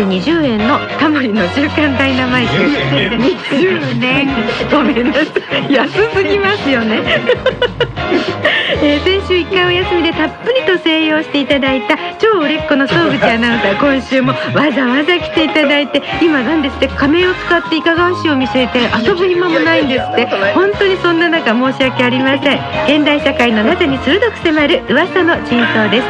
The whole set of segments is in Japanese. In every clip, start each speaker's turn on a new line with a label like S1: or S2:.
S1: 20円のタモリの週刊ダイナマイト20年ごめんなさい、安すぎますよね先週1回お休みでたっぷりと静養していただいた超売れっ子の総口アナウンサー、今週もわざわざ来ていただいて、今なんですって仮名を使っていかがわしいを見せて遊ぶ暇もないんですって。本当にそんな中申し訳ありません。現代社会のなぜに鋭く迫る噂の真相です。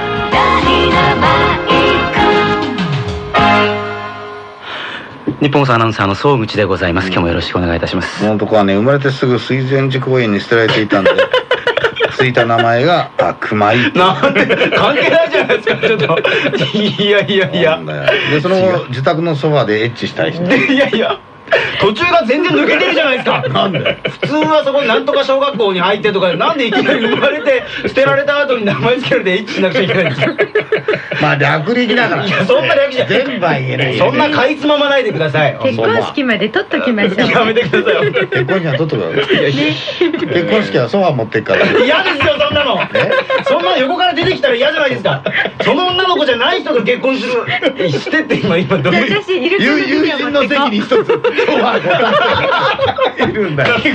S2: 日本放送アナウンサーの総口でございます。今日もよろしくお願いいたします。
S3: このとこはね、生まれてすぐ水前寺公園に捨てられていたんでついた名前が熊井。
S2: なんで関係ないじゃないですか。ちょっといや
S3: でその後自宅のソファでエッチしたりして、
S2: いや途中が全然抜けてるじゃないですか。なんで普通はそこになんとか小学校に入ってとか、なんでいきなり生まれて捨てられた後に名前つけられてエッチしなくちゃいけないんですか。
S3: まあ略歴だから。
S2: いやそんな略じゃ
S3: 全部は言えない。
S2: そんなかいつままないでください。
S1: 結婚式まで取っときましょう。
S2: やめてください。
S3: 結婚式は取っとくから。結婚式はソファ持ってっから。
S2: 嫌ですよそんなの。そんな横から出てきたら嫌じゃないですか。その女の子じゃない人と結婚するしてって今どういう。
S1: 私イルカの
S3: 友人の席に一つソファいるんだよ。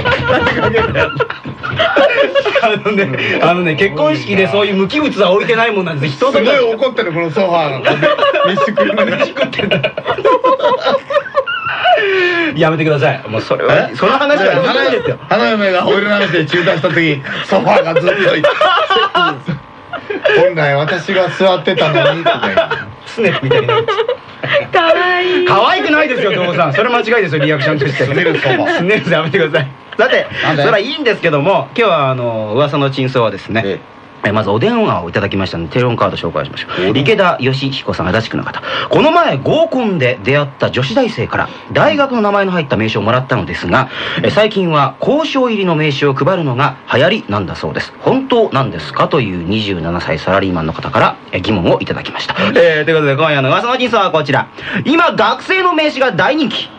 S2: 結婚式でそういう無機物は置いてないもんなんです。人とか
S3: すごい怒ってるこのソファーが飯食ってんだ。
S2: やめてください。もうそれはその話はないですよ。
S3: 花嫁が俺らので中断した時ソファーがずっといて、本来私が座ってたのに
S2: スネフみたいになっちゃう。
S1: かわいい。
S2: 可愛くないですよ、友さん。それ間違いですよ、リアクションとして。
S3: スネルソファ。
S2: スネルやめてください。さて、それはいいんですけども、今日は噂の真相はですね、まずお電話をいただきましたのでテレホンカード紹介しましょう。池田義彦さん、足立区の方。この前合コンで出会った女子大生から大学の名前の入った名刺をもらったのですが、最近は校章入りの名刺を配るのが流行りなんだそうです。本当なんですかという27歳サラリーマンの方から疑問をいただきました。ということで今夜の噂の真相はこちら。今学生の名刺が大人気。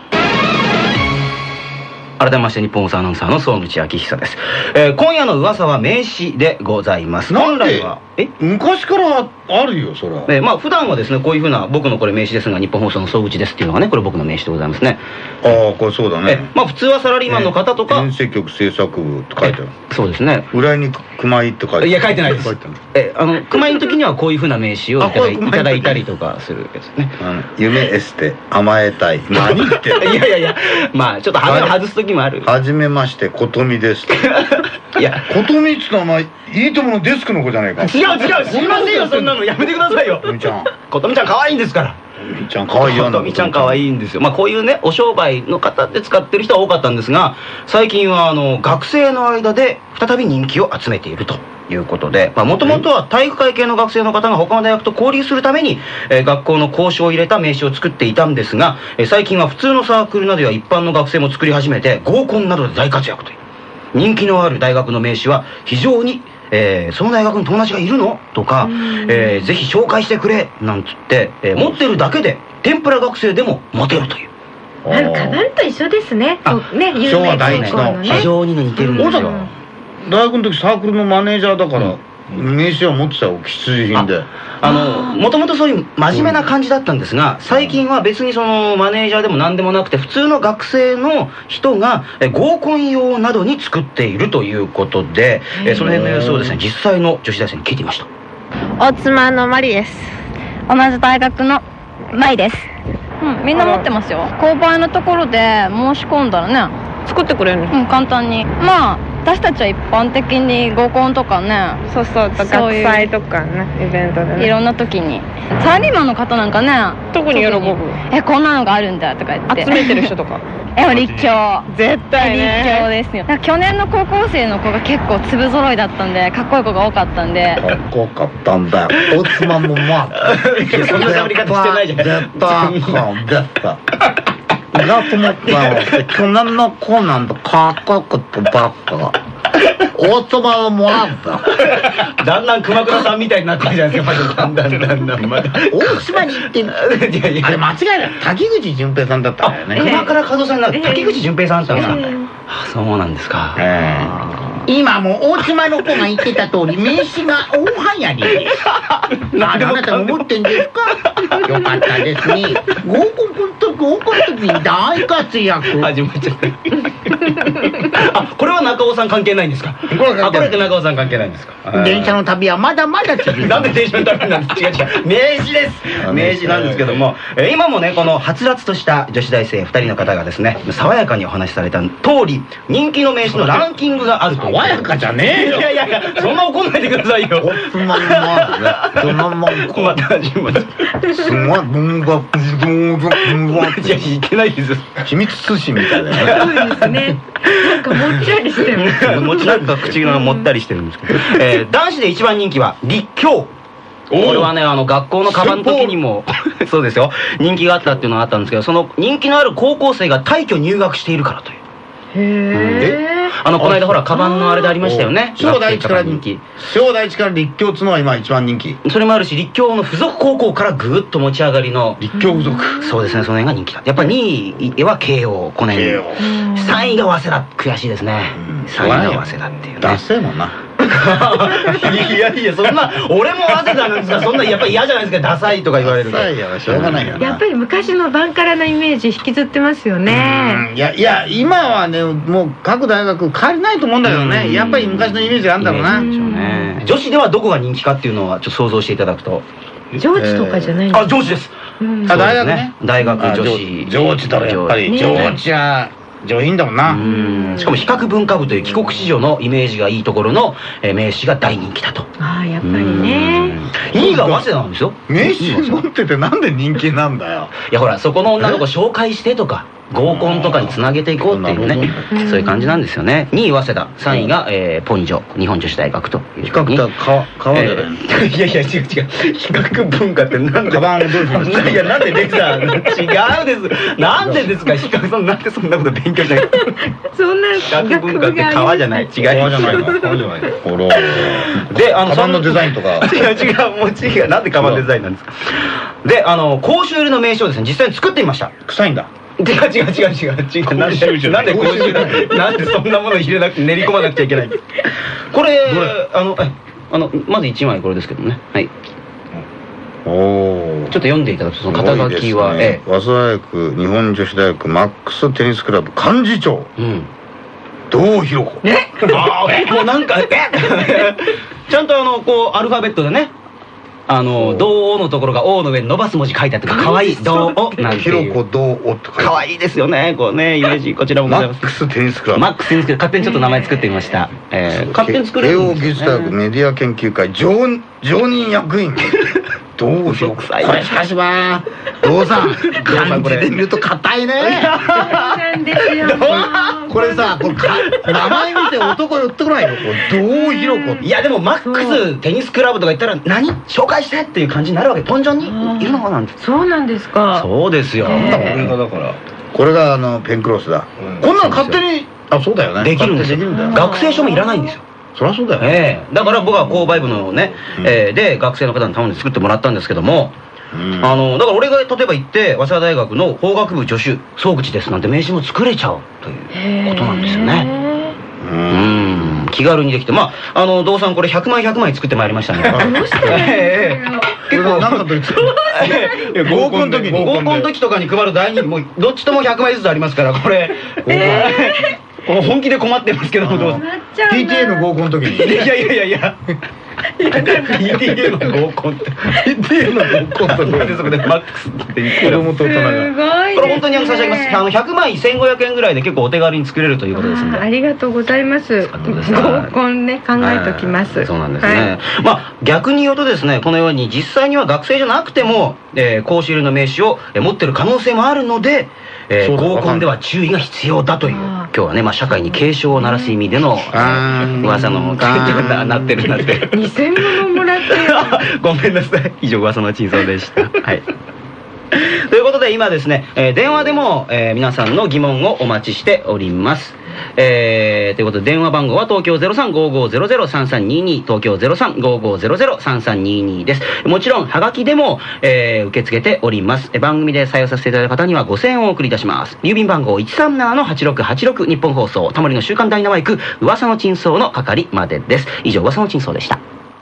S2: 改めまして日本放送アナウンサーの総口昭久です。今夜の噂は名刺でございます。
S3: 本来は昔からあるよそれは。
S2: まあ普段はですね、こういうふうな僕のこれ名刺ですが、日本放送の総口ですっていうのがね、これ僕の名刺でございますね。
S3: ああ、これそうだね。
S2: まあ普通はサラリーマンの方とか
S3: 編成局制作部って書いてある。
S2: そうですね。
S3: 裏に熊井って書いてある。
S2: いや書いてないです。熊井の時にはこういうふうな名刺をいただいたりとかするやつね。
S3: 夢エステ甘えたい。何言って
S2: いやまあちょっと羽を外す時もある。
S3: はじめまして琴美です。いや琴美っつったらお前いいとものデスクの子じゃないか。
S2: 違う知りませんよそんなの。やめてくださいよ。琴美ちゃん可愛いんですから。
S3: 琴美ちゃん可愛いよ。
S2: 琴美ちゃん可愛いんですよ。まあこういうねお商売の方で使ってる人は多かったんですが、最近は学生の間で再び人気を集めているということで、もともとは体育会系の学生の方が他の大学と交流するために学校の校章を入れた名刺を作っていたんですが、最近は普通のサークルなどや一般の学生も作り始めて合コンなどで大活躍という。人気のある大学の名刺は非常にその大学に友達がいるのとか、ぜひ紹介してくれなんつって、持ってるだけで天ぷら学生でもモテるという。
S1: カバンと一緒ですね。
S3: 昭和第一の
S2: 非常に似てるんですよ。
S3: 大学の時サークルのマネージャーだから名刺は持ってたよ、必需品で。
S2: もともとそういう真面目な感じだったんですが、最近は別にそのマネージャーでも何でもなくて、普通の学生の人が合コン用などに作っているということで、その辺の様子をですね、実際の女子大生に聞いてみました。
S4: お妻のマリです。同じ大学のマイです。みんな持ってますよ。購買のところで申し込んだらね、作ってくれる。簡単に。まあ私たちは一般的に合コンとかね、
S5: そう学祭とかね、イベントでね、
S4: いろんな時にサラリーマンの方なんかね、
S5: 特に喜ぶ。
S4: こんなのがあるんだとか言って
S5: 集めてる人とか
S4: 立教
S5: 絶対ね、
S4: 立教ですよ。去年の高校生の子が結構粒揃いだったんで、かっこいい子が多かったんで。
S3: かっこよかったんだよ。お妻もまあ
S2: そんな喋り方してないじゃん。
S3: 絶対だと思ったよ。去年の子なんてかっこよくってばっかが大妻をもらった。
S2: だんだん熊倉さんみたいになってるじゃないですか。だんだんまだ
S3: 大島に行ってる。あれ間違いない。滝口純平さんだったんだよね。
S2: 熊倉和夫さんが滝口純平さんだったんですか。そうなんですか。
S3: 今も大妻の子が言ってた通り名刺が大流行りです。あなたも持ってんですか？よかったですね。合コンの時に大活躍。
S2: 始まっちゃった。あ、これは中尾さん関係ないんですか？これって中尾さん関係ないんですか？
S3: 電車の旅はまだまだ続く。
S2: なんで電車の旅なんです？違う。名刺です。名刺なんですけども、今もねこのはつらつとした女子大生2人の方がですね、爽やかにお話しされた通り人気の名刺のランキングがあると。
S3: 爽やかじゃねえよ。
S2: いやそんな怒んないでくださいよ。
S3: すごい
S2: いやいけないです。
S3: 秘密通信みたいだよね。
S1: そうですね。なんかもっちゃりしてる。
S2: なんか口がもったりしてるんですけど、男子で一番人気は立教。これはね学校のカバンの時にもそうですよ、人気があったっていうのがあったんですけど、その人気のある高校生が退去入学しているからという。
S1: へえ。
S2: この間ほらカバンのあれでありましたよね。
S3: 小第一から人気。小第一から立教っつのは今一番人気。
S2: それもあるし、立教の附属高校からぐーっと持ち上がりの
S3: 立教附属。
S2: そうですね、その辺が人気だ。やっぱり2位は慶応、この辺。3位が早稲田、悔しいですね。3位が早稲田っていうね。
S3: ダセえもんな。
S2: いやそんな俺も早稲田なんですが、そんなやっぱり嫌じゃないですか、ダサいとか言われると。
S3: ダサいやしょうがないよな。
S1: やっぱり昔のバンカラなイメージ引きずってますよね。
S3: いや今はねもう各大学変わりないと思うんだけどね。やっぱり昔のイメージがあるんだろうな。
S2: 女子ではどこが人気かっていうのはちょっと想像していただくと。
S1: 上智とかじゃないんですか？
S2: 上智です。
S3: 大学ね。
S2: 大学女子。
S3: 上智だろやっぱり。上智は上品だもんな。
S2: しかも比較文化部という帰国子女のイメージがいいところの名刺が大人気だと。
S1: ああやっぱりね。
S2: 2位が早稲田なんですよ。
S3: 名刺持っててなんで人気なんだよ。
S2: いやほらそこの女の子紹介してとか合コンとかにつなげていこうっていうね、そういう感じなんですよね。2位早稲田、3位がポンジョ日本女子大学という。
S3: 比較と川じゃない。
S2: いや違う。比較文化ってなんで。
S3: カバンをどういうふうに。
S2: いやなんでレクサー違うです。なんでですか、比較なんでそんなこと勉強しない。
S1: そんな
S2: 比較文化って川じゃない。違い。
S3: 川じゃないの。川じゃないの。ほら。
S2: で
S3: カバンのデザインとか。
S2: 違うもう違う。なんでカバンデザインなんですか。で公衆入りの名刺をですね実際に作ってみました。
S3: 臭いんだ。
S2: 違う。なんでそんなもの入れなくて練り込まなくちゃいけない。これまず1枚これですけどね。はい。ちょっと読んでいただくとその肩書きは
S3: 早稲田大学日本女子大学マックステニスクラブ幹事長。堂ひろ子。
S2: もうなんかちゃんとこうアルファベットでね。どうのところが O の上に伸ばす文字書いてあってかわいい。どうなんていう。
S3: ひろこどうって書いて
S2: かわいいですよね。こうねイメージこちらもございます。
S3: マックステニスクラブ。
S2: マックステニスクラブ勝手にちょっと名前作ってみました。勝手に作れるんですね。慶応義塾大学
S3: メディア研究会常任役員。どうしよう。これしかしまあどうさん漢字で見ると硬いね。
S1: そうなんですよ。
S3: これさ名前見て男寄ってこないの。どうひろこ。
S2: いやでもマックステニスクラブとか言ったら何紹介してっていう感じになるわけ。ポンジョンにいるのかなんて。
S1: そうなんですか。
S2: そうですよ。
S3: これがだからこれがペンクロスだ。こんなの勝手にそうだよね。
S2: できるんですよ。学生証もいらないんですよ。
S3: そりゃそうだよ。
S2: だから僕は購買部のねで学生の方に頼んで作ってもらったんですけども、だから俺が例えば行って早稲田大学の法学部助手総口ですなんて名刺も作れちゃうということなんですよね。気軽にできて、まあ堂さんこれ100枚100枚作ってまいりましたね。
S1: どうして
S3: 結構何かと言って合コンの
S2: 時とかに配る大人気もうどっちとも100枚ずつありますからこれ本気で困ってますけどもどう
S3: PTA の合コンの時に。
S2: いや PTA の合コンって PTA の合コンとこれでそこでマックスって言って子供と大人がこれ本当に差し上げます。100枚1500円ぐらいで結構お手軽に作れるということですので。
S1: ありがとうございます。合コンね考えときます。
S2: そうなんですね。まあ逆に言うとですねこのように実際には学生じゃなくても講習入りの名刺を持ってる可能性もあるので合コンでは注意が必要だという今日はね社会に警鐘を鳴らす意味での噂のなってるなって
S1: 2000物もらって
S2: ごめんなさい。以上噂の真相でした。はいということで今ですね電話でも皆さんの疑問をお待ちしております。 ということで電話番号は東京 0355003322 東京 0355003322 です。もちろんはがきでも、受け付けております。番組で採用させていただいた方には5000円をお送りいたします。郵便番号 137-8686 日本放送タモリの週刊ダイナマイク噂の真相の係までです。以上噂の真相でした。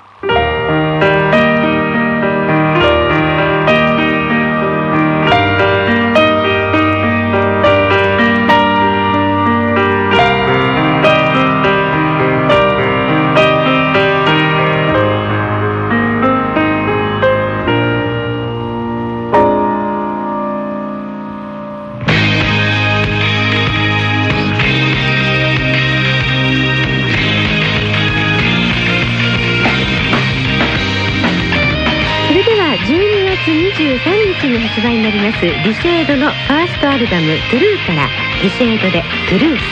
S1: 23日に発売になりますディシェードのファーストアルバム「トゥルー」からディシェードで「トゥルース」。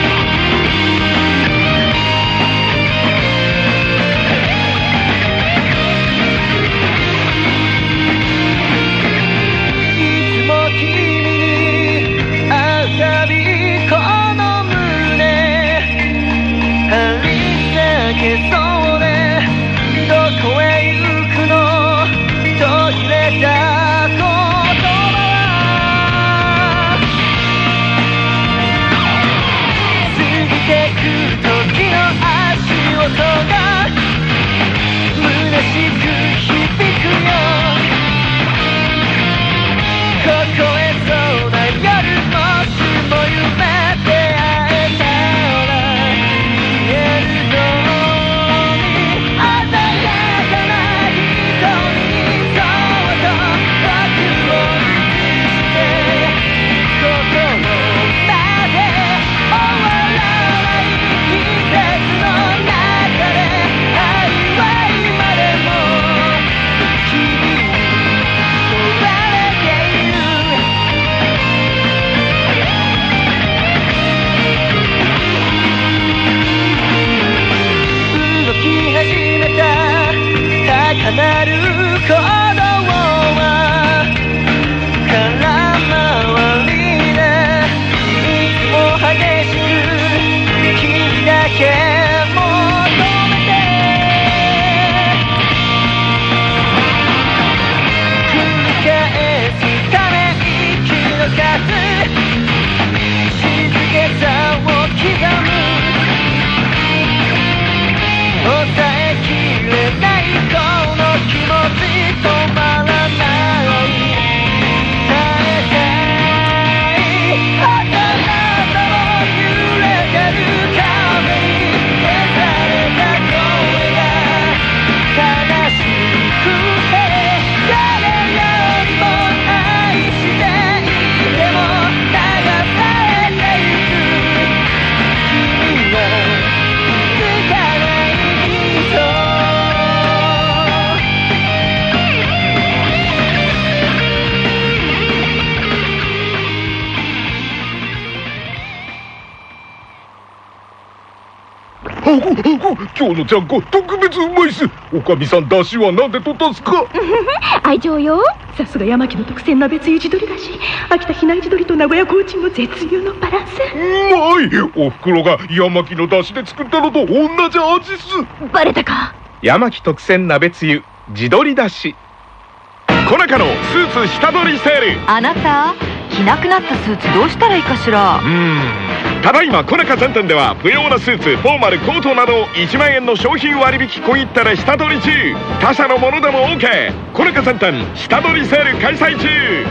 S6: 今日のちゃんこ特別うまいっす。おかみさん出汁はなんで取ったんすか？
S7: 愛情よ。さすが山木の特選鍋つゆ地鶏だし、秋田比内地鶏と名古屋コーチンの絶妙のバランス。
S6: うまい。おふくろが山木の出汁で作ったのと同じ味っす。
S7: バレたか。
S8: 山木特選鍋つゆ地鶏だし。コナカのスーツ下取りセール。
S9: あなた着なくなったスーツどうしたらいいかしら。
S8: ただいまコナカ全店では不要なスーツ、フォーマル、コートなど1万円の商品割引小切手で下取り中。他社のものでも OK。 コナカ全店下取りセール開催中。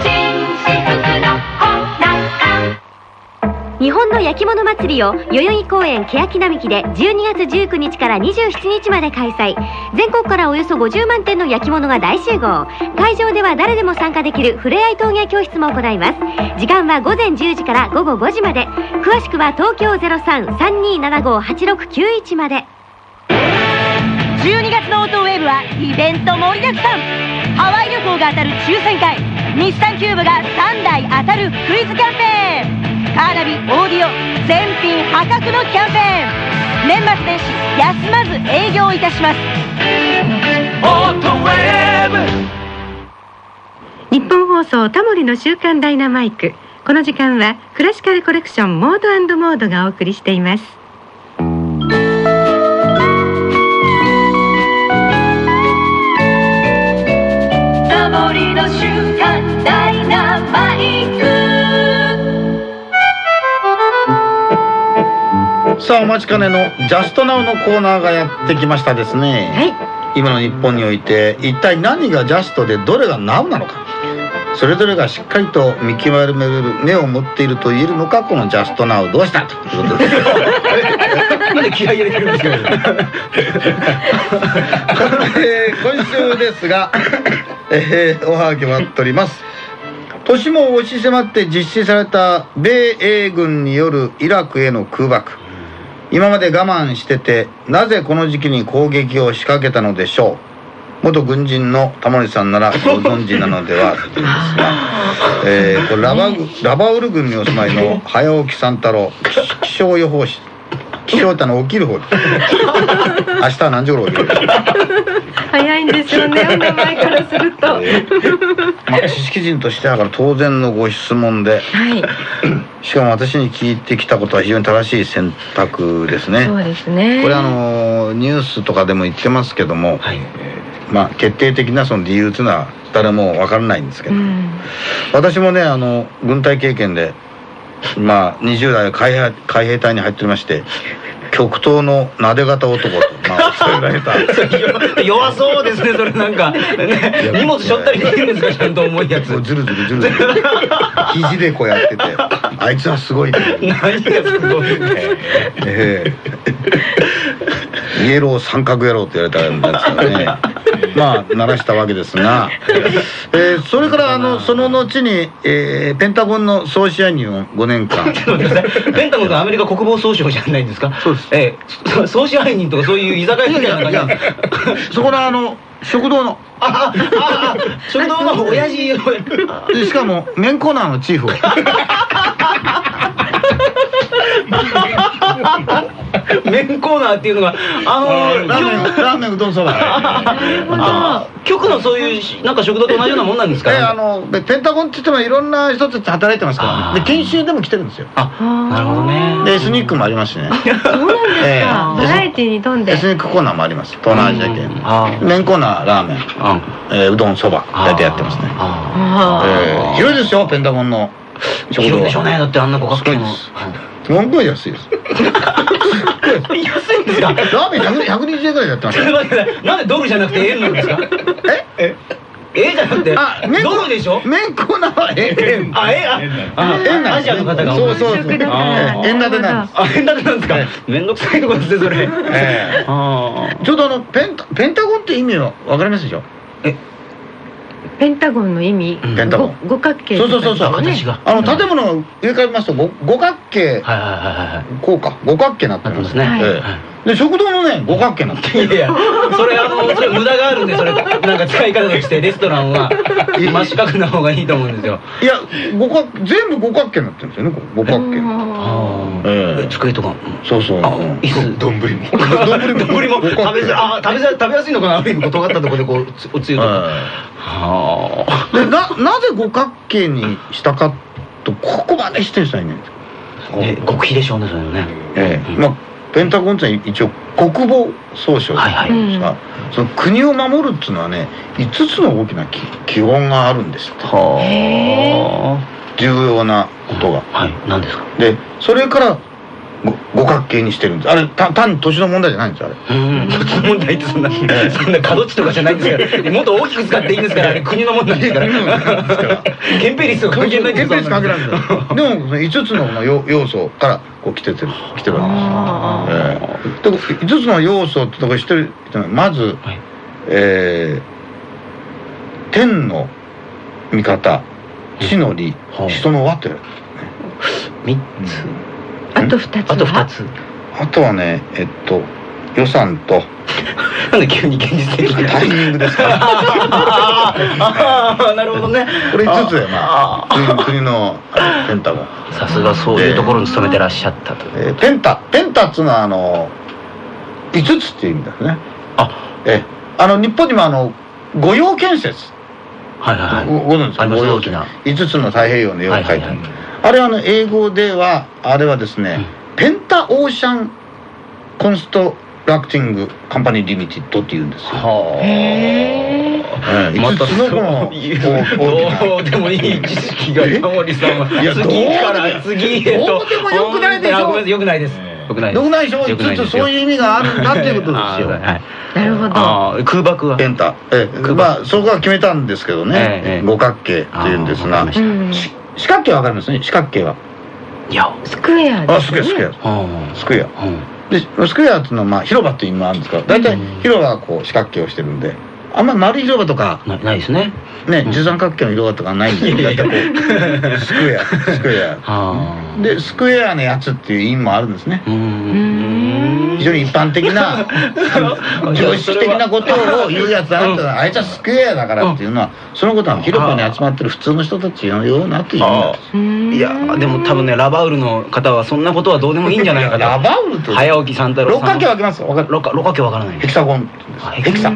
S10: 日本の焼き物祭りを代々木公園欅並木で12月19日から27日まで開催。全国からおよそ50万点の焼き物が大集合。会場では誰でも参加できるふれあい陶芸教室も行います。時間は午前10時から午後5時まで。詳しくは東京 03-3275-8691 まで。
S9: 12月のオートウェーブはイベント盛りだくさん。ハワイ旅行が当たる抽選会、日産キューブが3台当たるクイズキャンペーン、カーナビ、オーディオ全品破格のキャンペーン。年末年始休まず営業いたします。
S11: オートウェーブ。
S1: 日本放送タモリの週刊ダイナマイク。 この時間はクラシカルコレクションモード&モードがお送りしています。
S11: サボりの瞬間ダイナマイク。
S3: さあお待ちかねのジャストナウのコーナーがやってきましたですね。
S1: はい。
S3: 今の日本において一体何がジャストでどれがナウなのか、それぞれがしっかりと見極める目を持っていると言えるのか、このジャストナウどうしたということで
S2: なんで気合い入れてるんですか
S3: 今週ですが、おはがき待っております。年も押し迫って実施された米英軍によるイラクへの空爆、今まで我慢しててなぜこの時期に攻撃を仕掛けたのでしょう。元軍人のタモリさんならご存知なのではというんですが、これラバウル軍にお住まいの早起き三太郎、気象予報士。気象って起きる方。明日は何時頃起きる？
S1: 早いんでしょうね、お名前からすると。
S3: 知識人としては当然のご質問で、
S1: はい。
S3: しかも私に聞いてきたことは非常に正しい選択ですね。
S1: そうですね。
S3: これニュースとかでも言ってますけども、はい、決定的なその理由というのは誰も分からないんですけど、私もね軍隊経験で20代海兵隊に入っておりまして、極東のなで型男とそう言われた
S2: 弱そうですね、それなんか、ね、荷物しょったりできるんですか、ちゃんと重いやつ。
S3: ずるずる肘でこうやってて、あいつはすごいって。
S2: 何がすごいね。
S3: イエロー三角野郎って言われたんですからね。鳴らしたわけですが、それからその後に、ペンタゴンの総支配人を5年間。
S2: ペンタゴンとアメリカ国防総省じゃないんですか。そうです。総支配人とかそういう居酒屋みたいな感じ。
S3: そこの食堂の
S2: 食堂の親父
S3: しかも麺コーナーのチーフを。
S2: 麺コーナーっていうのが
S3: ラーメンうどんそば。
S2: 局のそういうなんか食堂と同じようなもんなんですか。
S3: ペンタゴンって言ってもいろんな人たち働いてますから、で研修でも来てるんですよ。
S2: なるほどね。
S3: でエスニックもありますしね。
S1: そうなんですか。バラエティに富んで。
S3: エスニックコーナーもあります。東南アジア系。麺コーナーラーメン、うどんそば大体やってますね。広いですよ、ペンタゴンの食堂。
S2: 広いでしょうね。だってあんな五角形の。
S3: すごい安いです。
S2: 安いんですか。
S3: ラーメン120円ぐらいやってます。
S2: なんでドルじゃなくて円なんですか。じゃなくてドルでしょ。
S3: 麺コーナーは円。
S2: アジアの方が。
S3: そう円建てなんです。
S2: 円建てなんですか。めんどくさいとこですね、それ。ち
S3: ょうどペンタゴンって意味はわかりますでしょ。
S1: ペンタゴンの意味、五角形。
S3: そう形が建物が上から見ますと五角形、こうか五角形になってますね。で食堂のね五角形になってる。
S2: いやそれ無駄があるんで、それなんか使い方としてレストランは真四角な方がいいと思うんですよ。
S3: いや全部五角形になってるんですよね、五角形。
S2: 机とか。
S3: そう
S2: 椅子、丼も食べやすいのかな、ある意味尖ったところでこうおつゆとか。
S3: でなぜ五角形にしたかとここまでしてしたいね。
S2: 極秘でしょうね、それはね。
S3: ペンタゴンって一応国防総省ですが、その国を守るっていうのはね5つの大きな基本があるんです。重要なことが。
S2: 何ですか。
S3: でそれから五角形にしてるんです。あれ単に土地の問題じゃないんですよ。あれ
S2: 土地の問題ってそんな角地とかじゃないんですから、もっと大きく使っていいんですから、あれ国の問題ですから。憲兵率とか関係ないんですよ。
S3: 憲兵率関係ないんですよ。でも5つの要素からこう来てるわけですよ。5つの要素ってとこ知ってる人はまず天の味方、地の利、人の和って
S2: 3つ。
S1: あと2つ。
S3: あとはね予算と。
S2: なんで急に現実的な
S3: タイミングですか。
S2: なるほどね。
S3: これ5つで国のペンタゴン。
S2: さすがそういうところに勤めてらっしゃったと。
S3: ペンタっていうのは5つっていう意味ですね。日本にも御用建設。ご存知ですか。
S2: 大きな
S3: 5つの太平洋の洋を書いてある。 あれは英語ではあれはですね、ペンタオーシャンコンストラクティングカンパニーリミテッドっていうんですよ。
S2: また
S3: 5つのこの
S2: どうでもいい知識がタモリさんは次から次へと。
S3: どうでもよくないでしょ。
S2: ごめんなさい、よくないです。よくない
S3: でしょ。ちょっとそういう意味があるんだっていうことですよ。
S1: なるほど。
S2: 空爆は
S3: ペンタ、まあそこは決めたんですけどね、五角形っていうんですが、四角形はわかりますね。四角形は。
S2: いや、
S1: スクエアですね。
S3: スクエア。でスクエアっていうのはまあ広場っていう意味もあるんですが、大体広場はこう四角形をしてるんで、あんまり丸い広場とか
S2: ないですね。
S3: 十三角形の広場とかないんで、大体こうスクエアでスクエアのやつっていう意味もあるんですね。非常に一般的な常識的なことを言うやつだなって、あいつはスクエアだからっていうのはそのことは広場に集まってる普通の人たちのようなっていう意味なんです。
S2: いやでも多分ね、ラバウルの方はそんなことはどうでもいいんじゃないかと。
S3: ラバウルと
S2: 早起き三太郎さん。
S3: 六角形分けます。
S2: 六角形分からない。
S3: ヘキサゴン。ヘキサ。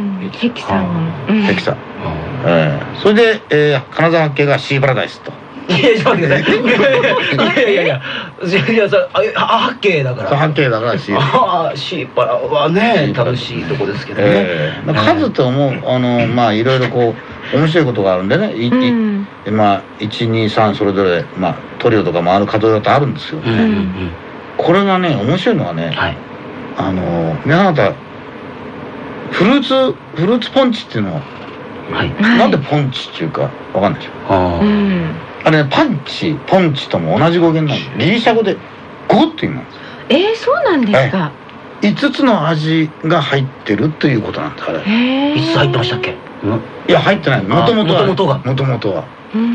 S3: それで金沢八景がシーパラダイスと。
S2: いや、ちょっと待ってください。いや、八景だから。
S3: 八景だからシ
S2: ーパラはね、楽しいとこですけどね。
S3: 数ともまあいろいろこう面白いことがあるんでね、まあ1、2、3それぞれまあトリオとかもある数だとあるんですよね。これがね面白いのはね、皆さん方フルーツポンチっていうのはなんでポンチっていうかわかんないでしょ。あれね、パンチポンチとも同じ語源なんで、ギリシャ語で5っていう意味なんです。
S1: そうなんですか。
S3: 5つの味が入ってるということなんだから。
S2: 5つ入ってましたっけ？
S3: いや入ってない。もともとは。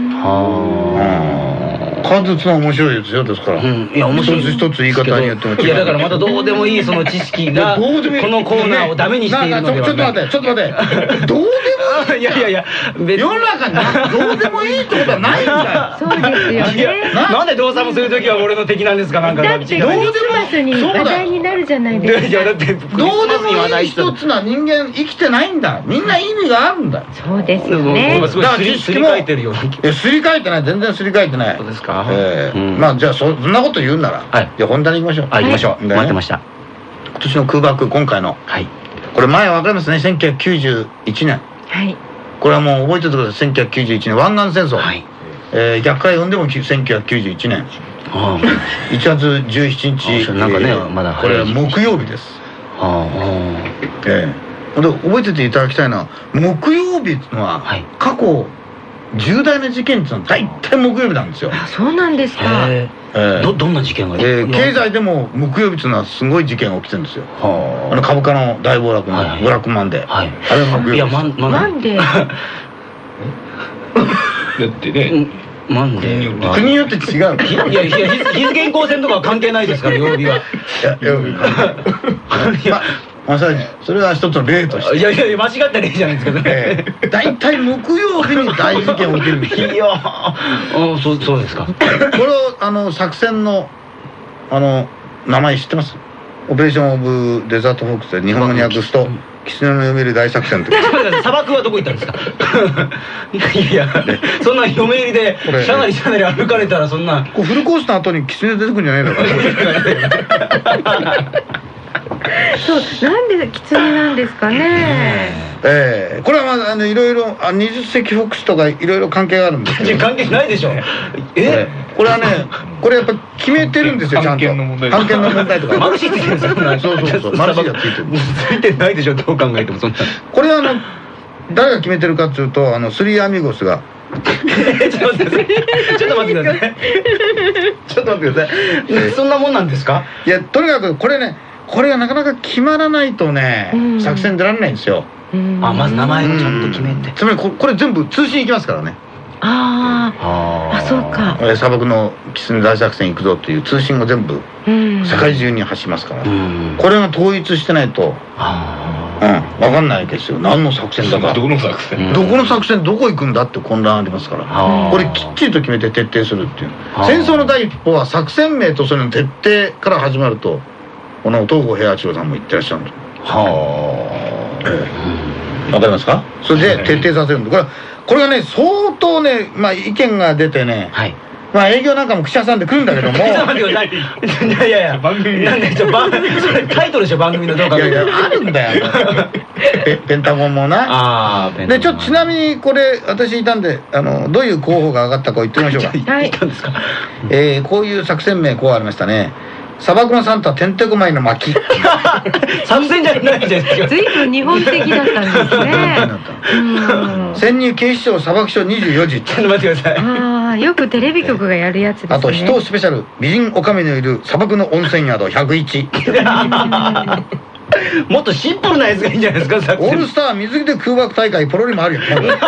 S3: 数つの面白いですよ。ですからいや面白い。一つ言い方によっても違う。
S2: いやだからまたどうでもいいその知識がこのコーナーをダメにしているのでは。
S3: ちょっと待ってどうでも
S2: いや
S3: 世の中にどうでもいいってことはないんだよ。
S1: そうですよね。
S2: なんで動作もするときは俺の敵なんですか。なんか
S1: だってクリスマスに話題になるじゃないですか。
S2: いやだってどうで
S3: もいい一つの人間生きてないんだ。みんな意味があるんだ。
S1: そうですよね。
S2: だから知識もすり替えてるよ。
S3: すり替えてない。全然すり替えてない。
S2: そうですか。
S3: まあじゃあそんなこと言うならじゃあ本題に行きましょう。
S2: 行きましょう。待ってました。
S3: 今年の空爆、今回のこれ前わかりますね。1991年。これはもう覚えておいてください。1991年湾岸戦争。逆回運でも1991年1月17日、
S2: なんかねまだ
S3: これは木曜日です。で覚えてていただきたいのは、木曜日っていうのは過去重大な事件っていうのは大体木曜日なんですよ。
S1: そうなんですか。
S2: どんな事件が？
S3: 経済でも木曜日っていうのはすごい事件が起きてるんですよ。株価の大暴落のブラックマンデー、あれは木曜日。
S2: いやマンデーだってね、マンデー
S3: 国によって違う。
S2: いや日付変更線とかは関係ないですから、曜日は。
S3: 曜日まあそれは一つの例として。
S2: いや間違った例じゃないですかね。
S3: 大体木曜日に大事件起きるんですよ。
S2: いやそうですか。
S3: これを作戦の名前知ってます？オペレーションオブデザートフォークスで日本語に訳すと狐の読める大作戦って。
S2: 砂漠はどこ行ったんですか？いやそんな読め入りでシャナリ歩かれたらそんな。
S3: フルコースの後に狐出てくるんじゃないのか。
S1: そうなんで狐なんですかね。
S3: これはまあいろいろ20世紀フォックスとかいろいろ関係があるんですけど。
S2: 関係ないでしょ。
S3: これはね、これやっぱ決めてるんですよ、ちゃんと。判権の問題とか。
S2: マルシーついてるんですよ。
S3: そうマルシーがついてる。
S2: ついてないでしょ、どう考えてもそんな。
S3: これは誰が決めてるかっていうとスリーアミゴスが。
S2: ちょっと待ってください。そんなもんなんですか？
S3: いやとにかくこれがなかなか決まらないとね、作戦出られないんですよ。
S2: まず名前をちゃんと決めて。
S3: つまりこれ全部通信行きますからね。
S1: そうか。
S3: 砂漠の狐大作戦行くぞっていう通信が全部世界中に発しますから、これが統一してないと分かんないわけですよ。何の作戦だか。どこの作戦どこ行くんだって混乱ありますから、これきっちりと決めて徹底するっていう。戦争の第一歩は作戦名とそれの徹底から始まると、この東郷平八郎さんも言ってらっしゃるんです。わかりますか？それで徹底させるんで、これがね相当ね、意見が出てね、 まあ営業なんかも口挟んでくるんだけども。
S2: ちょっと待ってください。いやいや、番組なんでそれタイトルでしょ、番組の動画。
S3: いやいや、あるんだよ。ペンタゴンもな。
S2: ああ、
S3: でちょっとちなみにこれ私いたんでどういう候補が上がったか言ってみましょうか。
S2: はい。いたんですか。
S3: こういう作戦名こうありましたね。砂漠のサンタてんてこまいの巻。
S2: 作戦じゃないじゃないですか。
S1: 随分日本的だったんですね。
S3: 潜入警視庁砂漠署24時。
S2: ちょっと待ってください。
S1: ああ、よくテレビ局がやるやつですね。
S3: あと秘湯スペシャル美人女将のいる砂漠の温泉宿101。
S2: もっとシンプルなやつがいいんじゃないですか。作戦。
S3: オールスター水着で空爆大会ポロリもあるよ。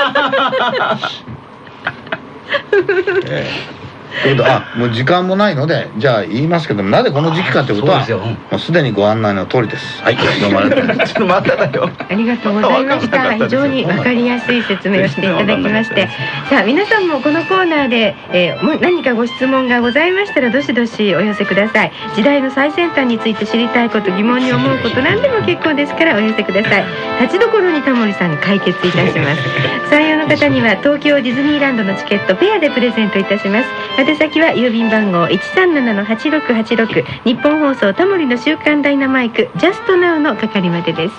S3: ということもう時間もないのでじゃあ言いますけども、なぜこの時期かということはもうすでにご案内の通りです。はい、どうもありがとうございます。
S2: ちょっと待ってよ。
S1: ありがとうございました。非常に分かりやすい説明をしていただきまして、さあ皆さんもこのコーナーで、何かご質問がございましたらどしどしお寄せください。時代の最先端について知りたいこと、疑問に思うこと何でも結構ですからお寄せください。立ちどころにタモリさんが解決いたします。採用の方には東京ディズニーランドのチケットペアでプレゼントいたします。宛先は郵便番号 137-8686 日本放送タモリの週刊ダイナマイクジャストナウの係までです。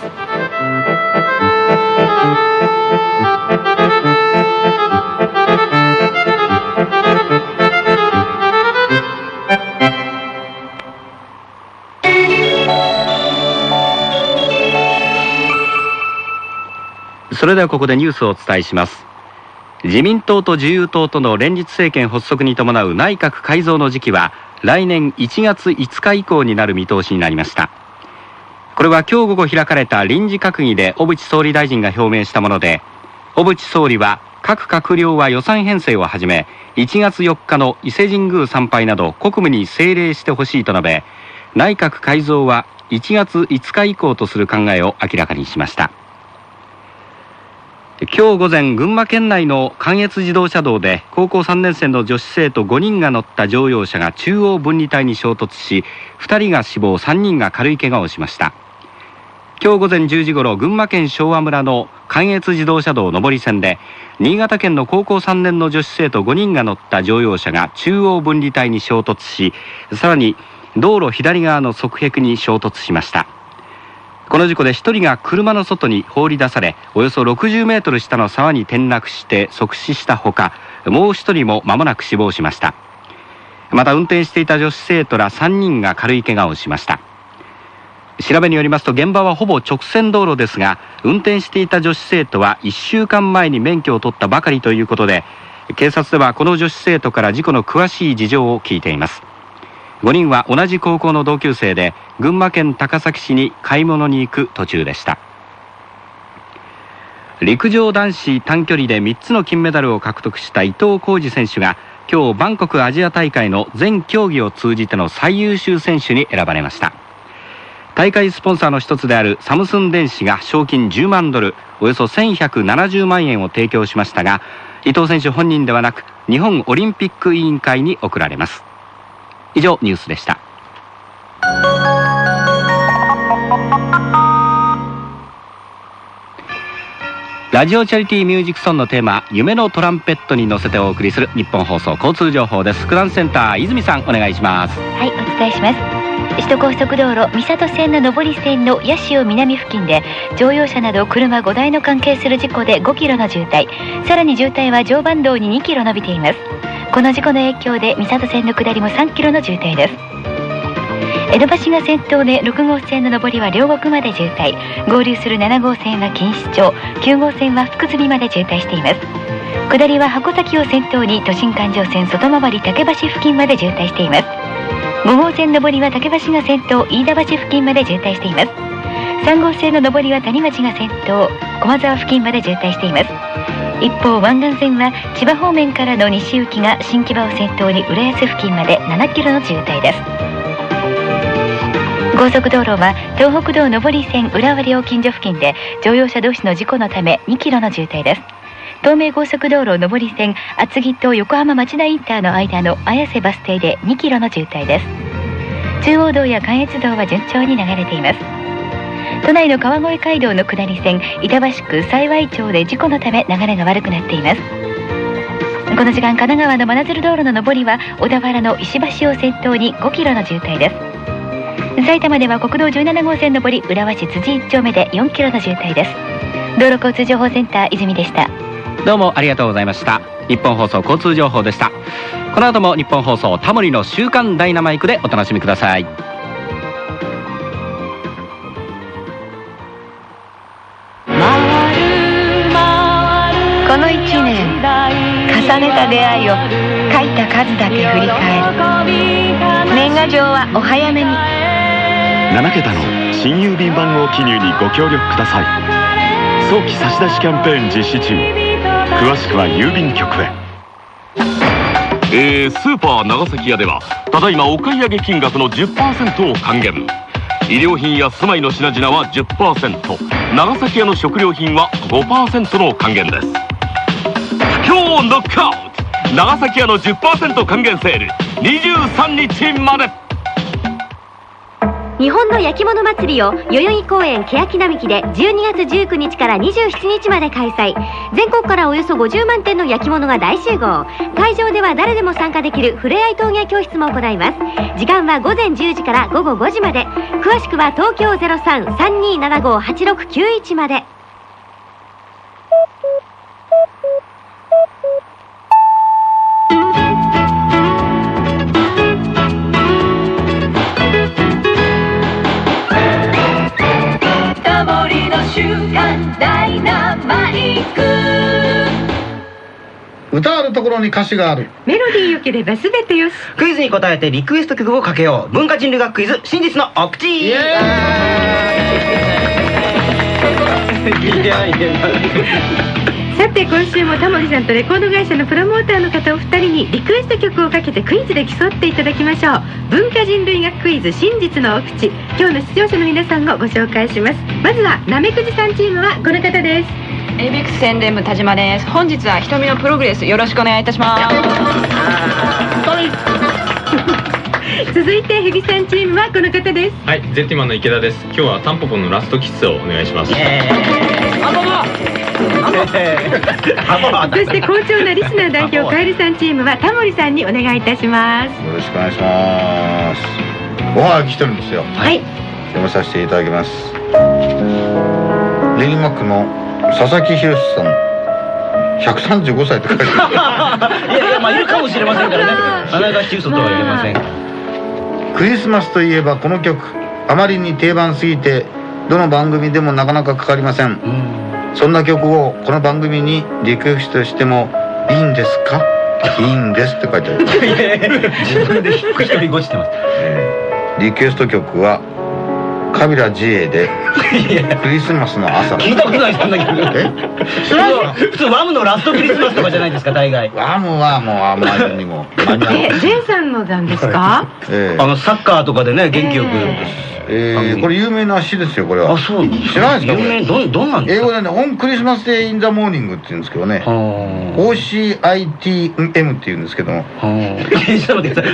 S12: それではここでニュースをお伝えします。自民党と自由党との連立政権発足に伴う内閣改造の時期は来年1月5日以降になる見通しになりました。これは今日午後開かれた臨時閣議で小渕総理大臣が表明したもので、小渕総理は各閣僚は予算編成をはじめ1月4日の伊勢神宮参拝など国務に政令してほしいと述べ、内閣改造は1月5日以降とする考えを明らかにしました。今日午前、群馬県内の関越自動車道で高校3年生の女子生徒5人が乗った乗用車が中央分離帯に衝突し、2人が死亡、3人が軽い怪我をしました。今日午前10時ごろ、群馬県昭和村の関越自動車道上り線で新潟県の高校3年の女子生徒5人が乗った乗用車が中央分離帯に衝突し、さらに道路左側の側壁に衝突しました。この事故で1人が車の外に放り出され、およそ60メートル下の沢に転落して即死したほか、もう1人も間もなく死亡しました。また運転していた女子生徒ら3人が軽い怪我をしました。調べによりますと、現場はほぼ直線道路ですが、運転していた女子生徒は1週間前に免許を取ったばかりということで、警察ではこの女子生徒から事故の詳しい事情を聞いています。5人は同じ高校の同級生で、群馬県高崎市に買い物に行く途中でした。陸上男子短距離で3つの金メダルを獲得した伊藤浩二選手が今日バンコクアジア大会の全競技を通じての最優秀選手に選ばれました。大会スポンサーの一つであるサムスン電子が賞金10万ドル、およそ1170万円を提供しましたが、伊藤選手本人ではなく日本オリンピック委員会に贈られます。以上、ニュースでした。ラジオチャリティーミュージックソンのテーマ、夢のトランペットに乗せてお送りする日本放送交通情報です。九段センター泉さん、お願いします。
S13: はい、お伝えします。首都高速道路三郷線の上り線の八潮南付近で乗用車など車5台の関係する事故で5キロの渋滞、さらに渋滞は常磐道に2キロ伸びています。この事故の影響で三郷線の下りも3キロの渋滞です。江戸橋が先頭で6号線の上りは両国まで渋滞、合流する7号線は錦糸町、9号線は福住まで渋滞しています。下りは箱崎を先頭に都心環状線外回り竹橋付近まで渋滞しています。5号線上りは竹橋が先頭、飯田橋付近まで渋滞しています。3号線の上りは谷町が先頭、駒沢付近まで渋滞しています。一方、湾岸線は千葉方面からの西行きが新木場を先頭に浦安付近まで7キロの渋滞です。高速道路は東北道上り線浦和料金所付近で乗用車同士の事故のため2キロの渋滞です。東名高速道路上り線厚木と横浜町田インターの間の綾瀬バス停で2キロの渋滞です。中央道や関越道は順調に流れています。都内の川越街道の下り線板橋区幸町で事故のため流れが悪くなっています。 この時間、神奈川の真鶴道路の上りは小田原の石橋を先頭に5キロの渋滞です。埼玉では国道17号線上り浦和市辻1丁目で4キロの渋滞です。道路交通情報センター泉でした。
S12: どうもありがとうございました。日本放送交通情報でした。この後も日本放送タモリの週刊ダイナマイクでお楽しみください。
S14: この1年重ねた出会いを書いた数だけ振り返る。年賀状はお早めに。
S15: 7桁の新郵便番号記入にご協力ください。早期差出キャンペーン実施中。詳しくは郵便局へ。
S8: スーパー長崎屋ではただいまお買い上げ金額の 10% を還元。衣料品や住まいの品々は 10%、 長崎屋の食料品は 5% の還元です。不況ノックアウト、長崎屋の 10% 還元セール23日まで。
S10: 日本の焼き物祭りを代々木公園欅並木で12月19日から27日まで開催。全国からおよそ50万点の焼き物が大集合。会場では誰でも参加できるふれあい陶芸教室も行います。時間は午前10時から午後5時まで。詳しくは東京 03-3275-8691 まで。
S3: 歌あるところに歌詞がある。
S1: メロディー良ければ全てよし。
S2: クイズに答えてリクエスト曲をかけよう。文化人類学クイズ真実のお口。イエ
S1: さて今週もタモリさんとレコード会社のプロモーターの方お二人にリクエスト曲をかけてクイズで競っていただきましょう。文化人類学クイズ真実のお口、今日の出場者の皆さんをご紹介します。まずはなめくじさんチームはこの方です。
S16: エイベックス宣伝部田島です。本日は瞳のプログレスよろしくお願いいたします。
S1: 続いてヘビさんチームはこの方です。
S17: はい、ゼッティマンの池田です。今日はタンポポのラストキスをお願いします。
S1: そして好調なリスナー代表カエルさんチームはタモリさんにお願いいたします。
S18: よろしくお願いします。おはがき来てるんですよ。
S1: はい、
S18: 読まさせていただきます。練馬区の佐々木博さん、135歳って書いてあ
S2: る。いやいや、まあいるかもしれませんからね。あながち嘘とは言えません。
S18: クリスマスといえばこの曲、あまりに定番すぎてどの番組でもなかなかかかりません。そんな曲をこの番組にリクエストしてもいいんですか？いいんですって書いてある。
S2: 自分で一人ごしてます。
S18: リクエスト曲はカビラ自衛でクリスマスの朝。
S2: 聞いたことないそんな曲。普通ワムのラストクリスマスとかじゃないですか大概。
S18: ワムはもうあんまりにも。
S1: ジェイさんのなんですか？
S2: サッカーとかでね元気よく。
S18: これ有名な詩ですよこれは。
S2: あ、そう。
S18: 知らないですか？
S2: 有名。どんなんですか？
S18: 英語でね、オンクリスマスデーインザモーニングって言うんですけどね。OCITM って言うんですけども。
S2: ちょっと待ってくださ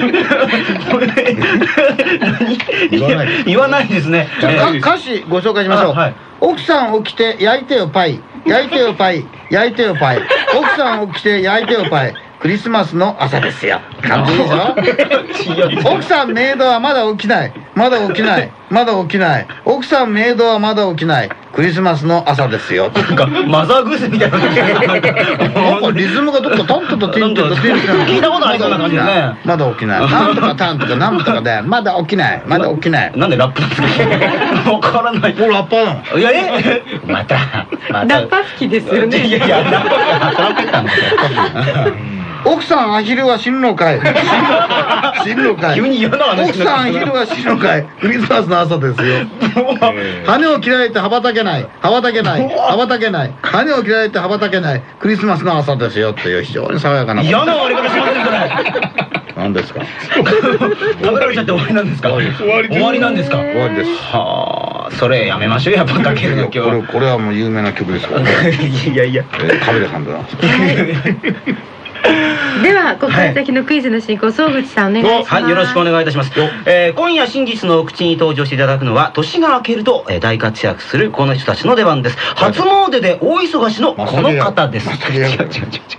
S2: い。言わないですね。
S18: 歌詞ご紹介しましょう。奥さん起きて焼いてよパイ、焼いてよパイ、焼いてよパイ。奥さん起きて焼いてよパイ。クリスマスの朝ですよ。感じでしょ？奥さんメイドはまだ起きない、まだ起きない、まだ起きない。奥さんメイドはまだ起きない。クリスマスの朝ですよ。
S2: なんかマザーグースみたいな。なん
S18: かリズムがどっかトントンとティントンとティントン。
S2: 聞いたことありそうな感じですね。
S18: まだ起きない。なんとかタンとかなんとかでまだ起きない、まだ起きない。
S2: なんでラップなんですか？わからない。
S18: もうラッパーなの。
S2: いやまた
S1: ラッパ好きですよね。
S2: いやラッパーたんですよ。
S18: 奥さんアヒルは死ぬのかい。死ぬのかい。
S2: 急に嫌な話。
S18: 奥さんアヒルは死ぬのかい。クリスマスの朝ですよ。羽を切られて羽ばたけない、羽ばたけない、羽ばたけない。羽を切られて羽ばたけない。クリスマスの朝ですよっていう非常に爽やかな。
S2: 嫌な終わり方しますねそれ。
S18: 何ですか？
S2: 食べられちゃって終わりなんですか？終わりなんですか？
S18: 終わりです。
S2: はあ、それやめましょうやっぱかけるの今日。
S18: これはもう有名な曲ですからね。
S2: いやいや。
S18: カビラさんだな。
S1: ではここから先のクイズの進行、総口さんお願いします。
S2: はい、よろしくお願いいたします。今夜真実のお口に登場していただくのは年が明けると大活躍するこの人たちの出番です。初詣で大忙しのこの方です。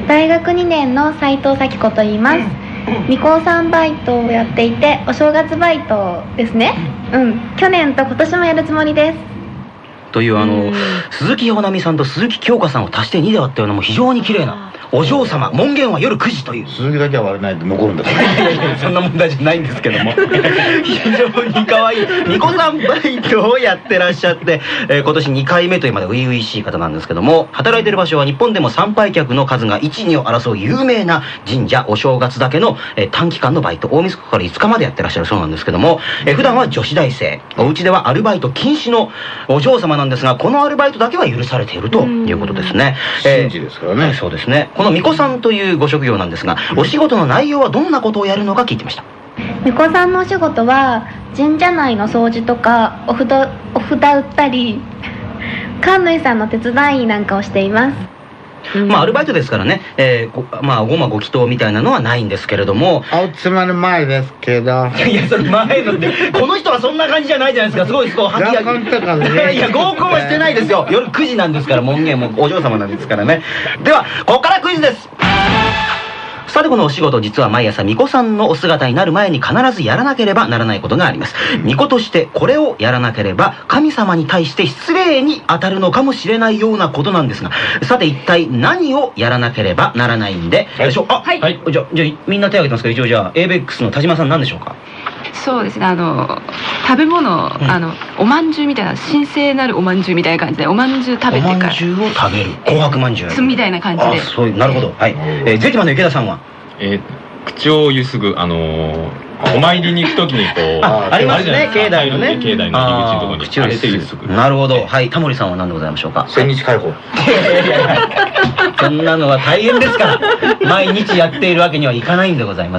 S19: 大学2年の斉藤咲子と言います。みこさんバイトをやっていて、お正月バイトですね。去年と今年もやるつもりです。
S2: という鈴木保奈美さんと鈴木京香さんを足して2で割ったようなもう非常に綺麗なお嬢様、門限は夜9時という。
S18: 鈴木だけは割れないと残るんだ。
S2: そんな問題じゃないんですけども非常に可愛いみこさんバイトをやってらっしゃって、今年2回目というまで初々しい方なんですけども、働いている場所は日本でも参拝客の数が 1,2 を争う有名な神社、お正月だけの短期間のバイト、大晦日から5日までやってらっしゃるそうなんですけども、普段は女子大生、お家ではアルバイト禁止のお嬢様なんですが、このアルバイトだけは許されているということですね。
S18: 神事ですからね。
S2: そうですね。このみこさんというご職業なんですが、お仕事の内容はどんなことをやるのか聞いてました。
S19: みこさんのお仕事は神社内の掃除とかお札売ったり、神主さんの手伝いなんかをしています。
S2: アルバイトですからね、ごまご祈祷みたいなのはないんですけれども、
S18: お妻の前ですけど、
S2: いやそれ前のでこの人はそんな感じじゃないじゃないですか。すごい合コンとかね。いや合コンはしてないですよ。夜9時なんですから、門限もお嬢様なんですからね。ではここからクイズです。さてこのお仕事、実は毎朝みこさんのお姿になる前に必ずやらなければならないことがあります。みことしてこれをやらなければ神様に対して失礼に当たるのかもしれないようなことなんですが、さて一体何をやらなければならないんでしょう。じゃあみんな手を挙げてますけど、一応じゃあ ABEX の田島さん何でしょうか。
S16: そうですね、食べ物、おまんじゅうみたいな、神聖なるおまんじゅうみたいな感じで、おまんじゅう食べてから、おまんじゅうを食べる、紅白まんじゅうみたいな感じで。
S2: そういう、なるほど。はい。ゼティマンの池田さんは
S17: 口をゆすぐ、お参りに行くときにこう
S2: ありますね、境内のね、
S17: 境内の入り口のところに
S2: 口をゆすぐ。なるほど。はい。タモリさんは何でございましょうか。
S18: 千日解放。
S2: そんなのは大変ですから毎日やっているわけにはいかないんでございます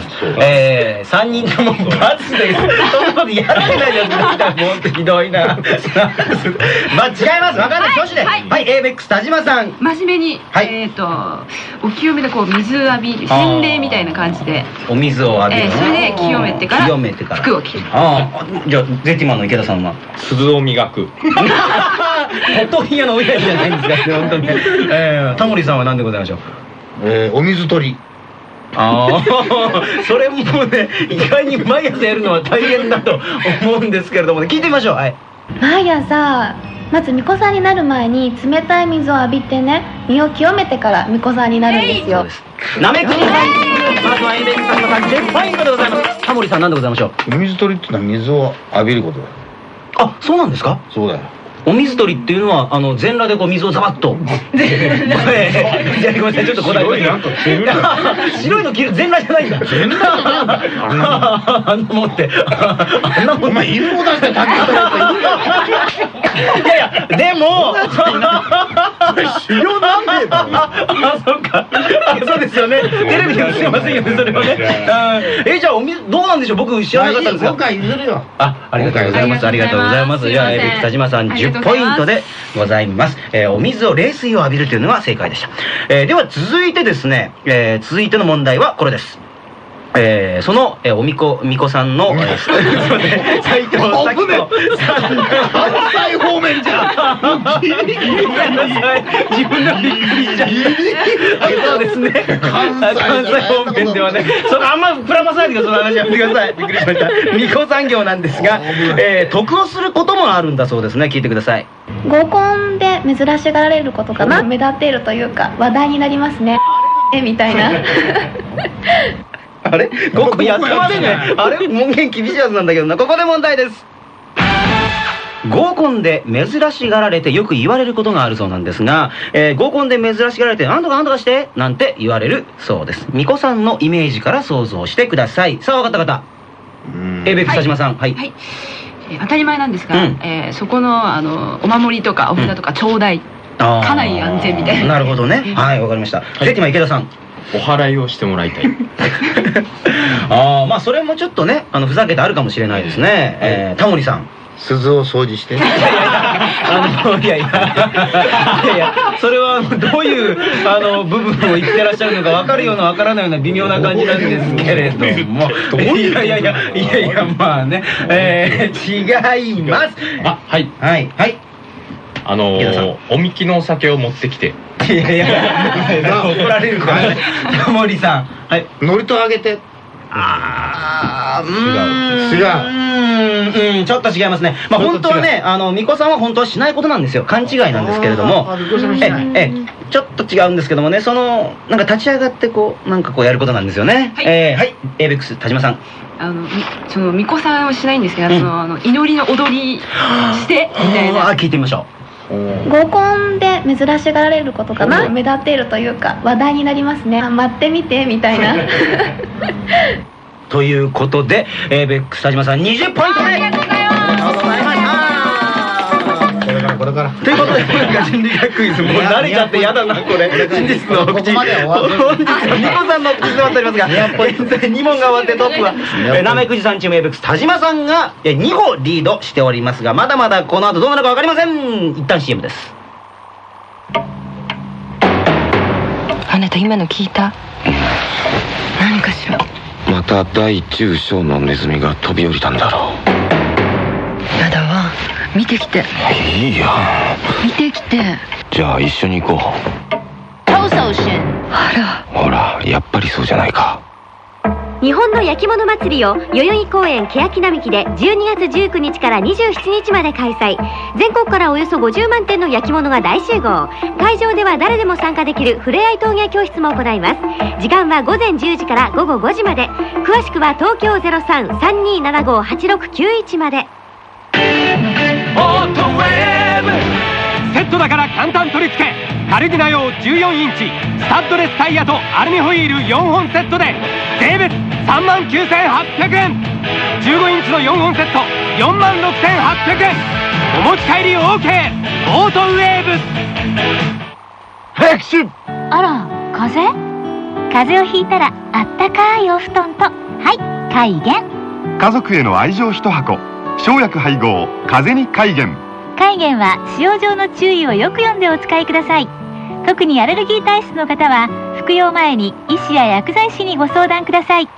S2: 。3人とも罰です。そんなことやってないやつだったらもうひどいな。まあ違います。わかんない。女子で。はい。ABEX 田島さん。
S16: 真面目にお清めでこう水浴びる、洗礼みたいな感じで
S2: お水を浴びる。
S16: それで清めてから服を着る。
S2: じゃあゼティマンの池田さんは
S17: 鈴を磨く。
S2: お問屋の親じゃないんですか。本当に。タモリさんは何でございましょう。
S18: お水取り。
S2: それもね、意外に毎朝やるのは大変だと思うんですけれどもね、聞いてみましょう。はい。
S19: 毎朝まずみこさんになる前に冷たい水を浴びてね、身を清めてからみこさんになるんですよ。
S2: なめくりさん、まずはABEXさんの30ポイントでございます。タモリさん何でございましょう。
S18: お水取りってのは水を浴びることだ。
S2: あ、そうなんですか。
S18: そうだよ。
S2: お水取りっていうのは全裸でこう水をザバッと。じゃあごめんなさい、ちょっと答え。白いなんか着る。白いの着る、全裸じゃないんだ。全裸じゃないんだ。あんなもんって。あんなもん。お前犬を出して竹取るといやいやでも
S18: 修行なんねえだろ。
S2: あ、そっか。そうですよね。テレビで映してませんよね、それはね。じゃあお水どうなんでしょう。僕知らなかったんですが。
S18: 今回譲るよ。
S2: ありがとうございます。ありがとうございます。じゃあABEX田島さん10ポイントでございます。お水を冷水を浴びるというのが正解でした。では続いてですね、続いての問題はこれです。そのみこさんの斉藤咲子さん、関西方面じゃ自分がびっくりしちゃったそうですね、関西方面ではね、そのあんま膨らまさないでください。その話やめてください。びっくりしました。みこ産業なんですが、得をすることもあるんだそうですね。聞いてください。
S19: 合コンで珍しがられることかな。目立っているというか話題になりますね。みたいな
S2: あれ合コンやってませんね。あれ門限厳しいやつなんだけどな。ここで問題です。合コンで珍しがられてよく言われることがあるそうなんですが、合コンで珍しがられてなんとかなんとかしてなんて言われるそうです。みこさんのイメージから想像してください。さあ分かった方、ABEX田島さん。はい、
S16: 当たり前なんですが、そこのお守りとかお札とか頂戴、かなり安全みたいな。
S2: なるほどね。はい、わかりました。ゼティマン池田さん。
S17: お祓いをしてもらいたい。
S2: まあそれもちょっとね、ふざけてあるかもしれないですね。タモリさん。
S18: 鈴を掃除して。い
S2: やいやそれはどういう部分を言ってらっしゃるのか分かるような分からないような微妙な感じなんですけれども、いやまあね、違います。
S17: はい。 おみきのお酒を持ってきて。
S2: いやいや怒られるからね。タモリさん、はい、
S18: 海苔と揚げて。違う。
S2: ちょっと違いますね。まあ本当はね、巫女さんは本当はしないことなんですよ。勘違いなんですけれども、ちょっと違うんですけどもね、なんか立ち上がってなんかやることなんですよね。はい、エイベックス田島さん。
S16: その巫女さんはしないんですけど、祈りの踊りしてみたいな。
S2: 聞いてみましょ
S19: う。合コンで珍しがられることかな、目立っているというか話題になりますね。待ってみてみたいな。
S2: ということで、エイベックス田島さん20ポイント目。ありがとうございます。これからということで、人類学クイズもう慣れちゃってやだなこれ。真実の口。本日はニコさんの口になっておりますが、現在2問が終わってトップはなめくじさんチームエイベックス田島さんが2歩リードしておりますが、まだまだこの後どうなるか分かりません。一旦 CM です。
S14: あなた今の聞いた？何かしら？
S20: また大中小のネズミが飛び降りたんだろう。
S14: やだわ。見てきて。
S20: いいや。
S14: 見てきて。
S20: じゃあ一緒に行こう。
S14: 逃走心。
S20: ほら、やっぱりそうじゃないか。
S10: 日本の焼き物祭りを代々木公園欅並木で12月19日から27日まで開催。全国からおよそ50万点の焼き物が大集合。会場では誰でも参加できるふれあい陶芸教室も行います。時間は午前10時から午後5時まで。詳しくは東京 03-3275-8691 まで。
S21: オートウェーブセットだから簡単取り付け。カルディナ用14インチスタッドレスタイヤとアルミホイール4本セットで税別39,800円。15インチの4本セット46,800円。お持ち帰り OK。 オートウェーブ。
S6: 拍手。
S13: あら、風邪をひいたらあったかいお布団と、はい、海源。
S22: 家族への愛情一箱、生薬配合風に海源。
S13: 海源は使用上の注意をよく読んでお使いください。特にアレルギー体質の方は服用前に医師や薬剤師にご相談ください。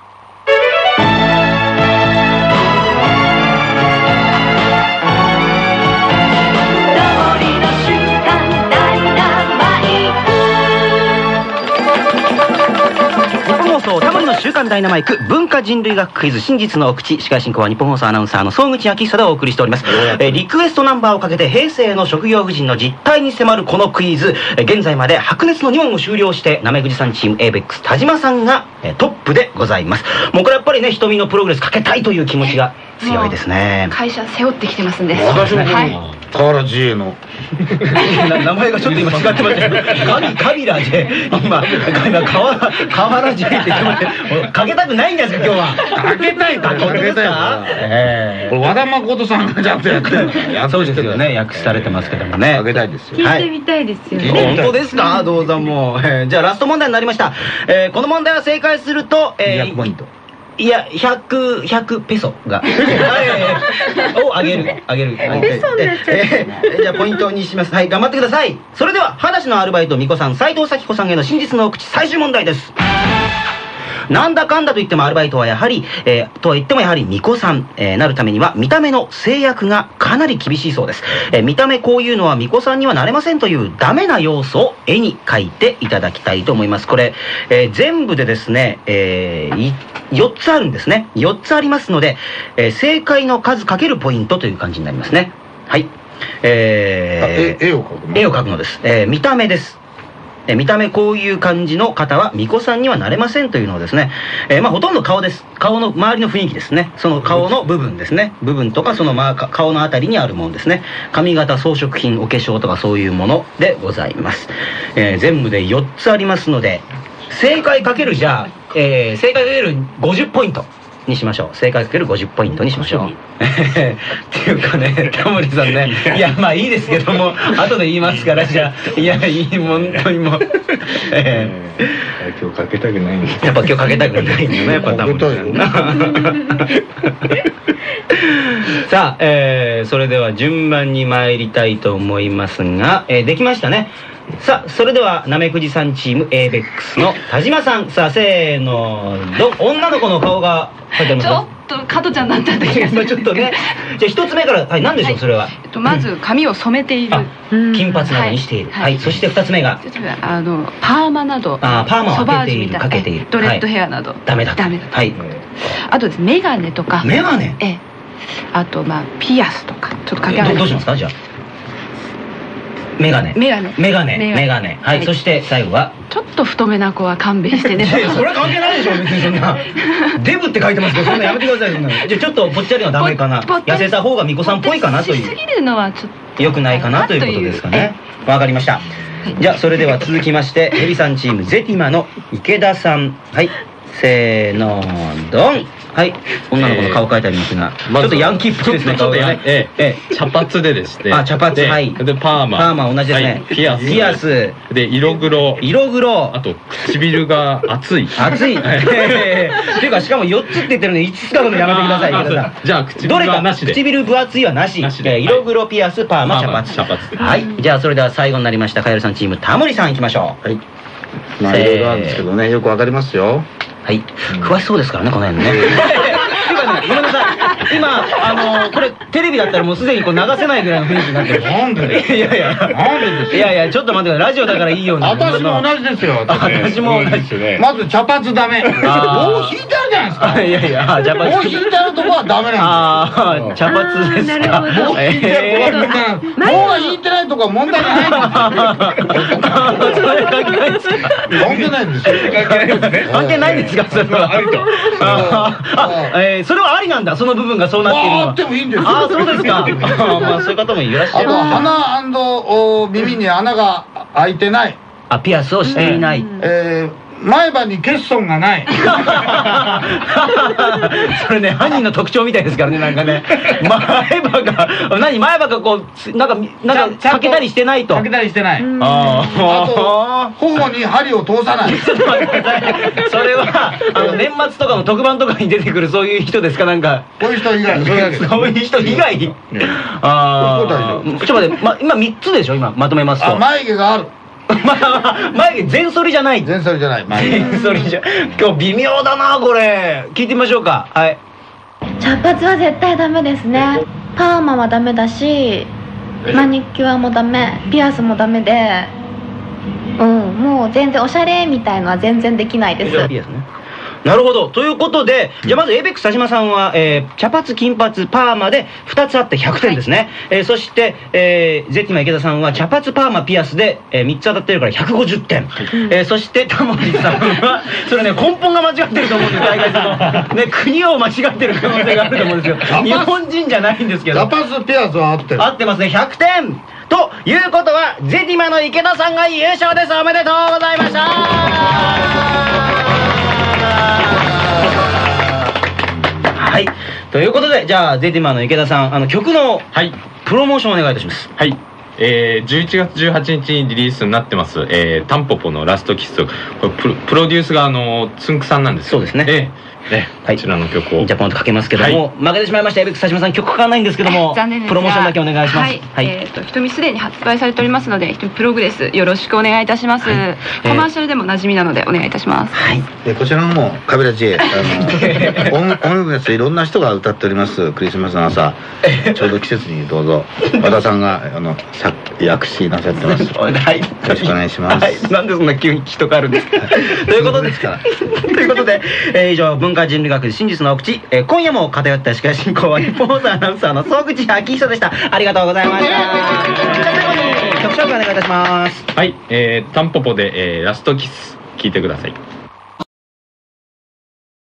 S2: タモリの週刊ダイナマイク文化人類学クイズ真実の口。司会進行は日本放送アナウンサーの総口昭久でお送りしております。リクエストナンバーをかけて平成の職業婦人の実態に迫るこのクイズ、現在まで白熱の2問を終了してなめぐじさんチームエイベックス田島さんがトップでございます。もうこれやっぱりね、瞳のプログレスかけたいという気持ちが強いですね。
S16: 会社背負ってきてますんで。
S18: 私も
S16: はい。
S18: 河原 J の
S2: 名前がちょっと今違ってましたよ。カビラ J。今河原 J って言ってました。かけたくないんですか今日は。
S18: かけたいかけたいか。これ和田誠さんがちゃんとやってる。
S2: そうですよね。訳されてますけどもね。
S18: かけたいですよ。
S1: 聞いてみたいですよね。
S2: 本当ですか。どうぞもう。じゃあラスト問題になりました。この問題は正解すると
S18: 200ポイント。
S2: いや、100ペソがをあげる。じゃあポイントにします。はい、頑張ってください。それでは話のアルバイトみこさん、斉藤咲子さんへの真実の口最終問題です。なんだかんだと言ってもアルバイトはやはり、とは言ってもやはり巫女さん、なるためには見た目の制約がかなり厳しいそうです。見た目こういうのは巫女さんにはなれませんというダメな要素を絵に描いていただきたいと思います。これ、全部でですね、4つあるんですね。4つありますので、正解の数かけるポイントという感じになりますね。はい。絵を描くのです。見た目です。見た目こういう感じの方は巫女さんにはなれませんというのをですね、ほとんど顔です。顔の周りの雰囲気ですね。その顔の部分ですね。部分とかその顔のあたりにあるものですね。髪型、装飾品、お化粧とかそういうものでございます。全部で4つありますので、正解かけるじゃあ、正解かける50ポイントにしましょう。正解かける50ポイントにしましょう。っていうかね、タモリさんね、いやまあいいですけども、後で言いますからじゃあ、いやいい本当にもう、
S18: 今日かけたくないんです。
S2: やっぱ今日かけたくないんですね、やっぱタモリさん。さあ、それでは順番に参りたいと思いますが、できましたね。さあ、それではなめくじさんチーム ABEX の田島さん、さあせーのど、女の子の顔が書いてあります。
S16: と加トちゃんだったんだけど
S2: ちょっとね。じゃあ一つ目から、はい、何でしょうそれは。
S16: まず髪を染めている、
S2: 金髪などにしている。はい。そして二つ目が
S16: パーマなど、
S2: パーマを
S16: ソバージュみ
S2: かけている、
S16: ドレッドヘアなど
S2: ダメだ。はい。
S16: あとですね、メガネとか。
S2: メガネ。
S16: あとピアスとかちょっとかけられる。
S2: どうしますかじゃあ。メガネ。はい。そして最後は。
S16: ちょっと太めな子は勘弁してね。
S2: それは関係ないでしょ別にそんな。デブって書いてますけどそんなやめてください。じゃあちょっとぽっちゃりはダメかな。痩せた方が巫女さんっぽいかなという。
S16: しすぎるのはちょっと
S2: 良くないかなということですかね。わかりました。じゃあそれでは続きましてエビさんチームゼティマの池田さん。はい。せーのドン。はい、女の子の顔描いてありますが、ちょっとヤンキーっぽいですね、顔がね。
S17: 茶髪でして、
S2: 茶髪、はい。
S17: で、パーマ
S2: 同じですね。
S17: ピアス。で、色黒。あと、唇が厚い。
S2: っていうか、しかも4つって言ってるのに5つ書くのやめてください、池田さん。
S17: じゃあ、唇はなしで。
S2: 唇分厚いはなし。色黒、ピアス、パーマ、茶髪。はい、じゃあ、それでは最後になりました、カエルさんチーム、タモリさんいきましょう。はい。
S18: まあ、いろいろあるんですけどね、よくわかりますよ。
S2: はい、詳しそうですからね、この辺ね。ごめんなさい。今これテレビだったらもうすでにこう流せないぐらいの雰囲気になってる。
S18: なんで？
S2: いやいやちょっと待ってください。ラジオだからいいように。
S18: 私も同じですよ。
S2: 私も同じ。
S18: まず茶髪ダメ。棒引いてあるじゃないですか。
S2: いや茶髪。
S18: 棒引いてあるとこはダメなんです。
S2: 茶髪ですか。
S18: 棒引いてあるとこはみんな。棒が引いてないとこは問題ないんですよ。それ関係ないですか。関係ないんですよ。
S2: 関係ないんですか。それはありと。それはありなんだ。その部分がそうなっているのは。
S18: あってもいいんですよ。
S2: あ、そうですか。まあそういう方もいらっしゃる。
S18: あと鼻&耳に穴が開いてない。
S2: ピアスをしていない。
S18: 前歯に欠損がない。
S2: それね、犯人の特徴みたいですからね、なんかね。前歯がこうなんかかけたりしてないと。
S18: かけたりしてない。あと頬に針を通さない。
S2: ちょっと待ってください。それは年末とかの特番とかに出てくるそういう人ですか、なんか。
S18: こういう人以外。
S2: そういう人以外。ちょっと待って、今3つでしょ、今まとめますと。
S18: 眉毛がある。
S2: 眉毛全剃りじゃない。
S18: 全剃りじゃない。
S2: 全剃りじゃ。今日微妙だなこれ。聞いてみましょうか。はい。
S19: 茶髪は絶対ダメですね。パーマはダメだし、マニキュアもダメ、ピアスもダメで、もう全然おしゃれみたいのは全然できないです。
S2: なるほど。ということで、じゃあまずエイベックス田島さんは、茶髪、金髪、パーマで2つあって100点ですね。そして、ゼッティマ池田さんは茶髪、パーマ、ピアスで、3つ当たってるから150点。そしてタモリさんは、それね、根本が間違ってると思うんですよ、大概その、ね、国を間違ってる可能性があると思うんですけど、日本人じゃないんですけど。
S18: 茶髪、ピアスは合ってる。
S2: 合ってますね、100点ということは、ゼッティマの池田さんが優勝です。おめでとうございました。はい、ということで、じゃあゼティマの池田さん、曲のプロモーションお願いいたします。
S17: はい、11月18日にリリースになってます、タンポポのラストキス。これプロデュースがつんくさんなんですよ。
S2: そうですね。こちらの曲をジャポンとかけますけども、負けてしまいましたエイベックス田島さん、曲書かないんですけども、
S16: 残念ですが
S2: プロモーションだけお願いします。
S16: はい、瞳すでに発売されておりますので、瞳プログレスよろしくお願いいたします。コマーシャルでも馴染みなのでお願いいたします。
S18: はい。こちらのもカビラ知恵、音楽ですいろんな人が歌っておりますクリスマスの朝、ちょうど季節にどうぞ和田さんが訳詞なさってます。はい。よろしくお願いします。
S2: なんでそんな急に人があるんですか。ということですから。ということで、以上文化人類学真実の奥地、今夜も偏った司会進行はリポーターアナウンサーの総口昭久でした。ありがとうございました。最後に曲紹介お願いいたします。
S17: はい、タンポポで、ラストキス聞いてください。